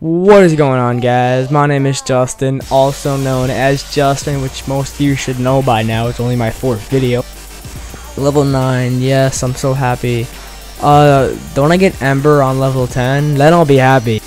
What is going on, guys? My name is Justin, also known as Justin, which most of you should know by now. It's only my 4th video. Level 9, yes, I'm so happy. Don't I get Ember on level 10? Then I'll be happy.